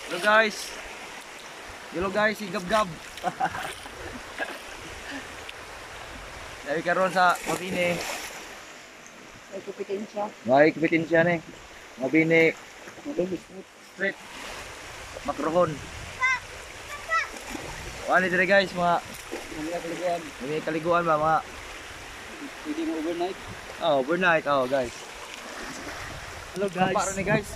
Hello guys. Hello guys, igab-gab. Dari karon sa Mabini. May kompetensya. May kompetensya ni. Mabini Street. Makrohon. Wala dire guys, mga Kaliguan. may kaliguan ba mga Pwede mo overnight. overnight guys. Hello Para ni guys.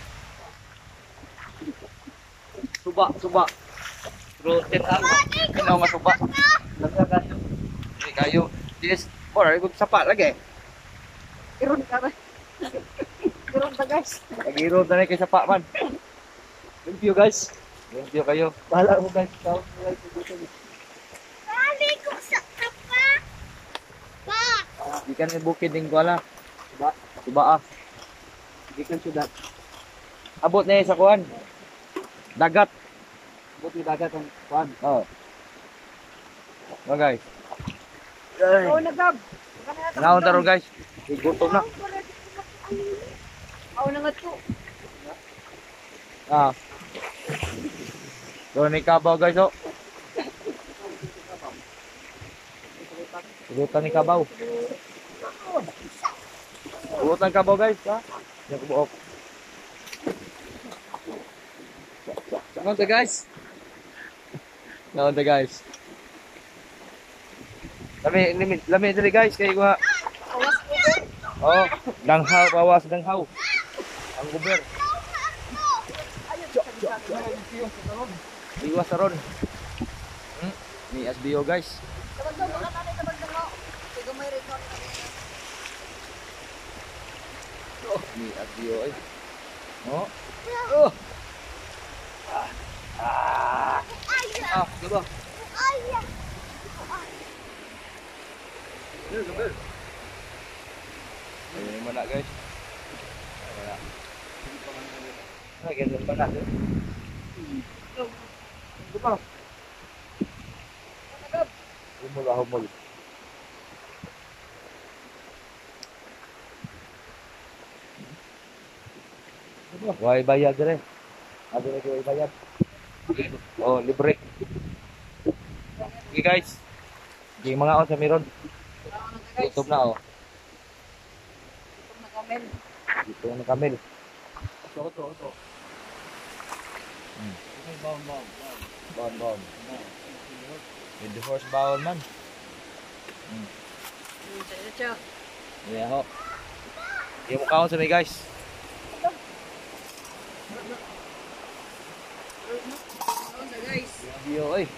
Suba. Pero tinaw nga suba. Nagkakaso. Hindi kayo. Yes, or ikot sapa lagi. Iron ka ba? Iron ka guys. Pag-iro na kay sapa man. Thank you guys. Thank you kayo. Bahala mo guys. Tawag mo guys. Dali ko sa kapa. Pa. Di kan may bukid ning kuala. Suba ah. Hindi kan syudad. Abot na sa kuan. Dagat. Buti dagat ang kuhan. Oh. Oh guys. Oo na Gab. Naon taro guys. Gutom na. Oo na nga to. Ah. So ni kabaw guys oh.Ulutan ni kabaw.Ulutan kabaw guys ha. Yan ko buok. Ano to guys? Naon ta guys. Lami diri guys kay ko. Oh, danghaw bawas danghaw. Ang guber. Iwas ron. Ni SBO guys. Oh, ni SBO ay. Oh. Oh. Diba? Ayun mo na guys. Wala. Ganun pa natin. Diba? Humol. Why bayad rin? Ano na kayo bayad? Oh, libre. Okay guys. Yung mga on sa meron. YouTube na oh. Dito na kamel. Ito. Bon. With the horse bawal man. Yeah ho. Yung mukha ko sa may guys. Video oy.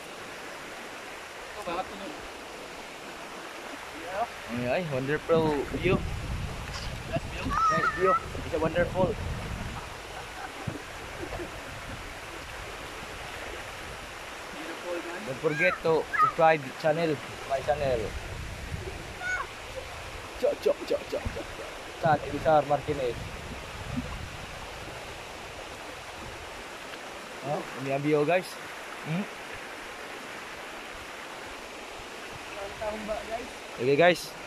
Ay, wonderful view. Nice view. It's a wonderful. Don't forget to subscribe my channel. Chat Elisar Martinez. Oh, ini ang view guys. Okay guys.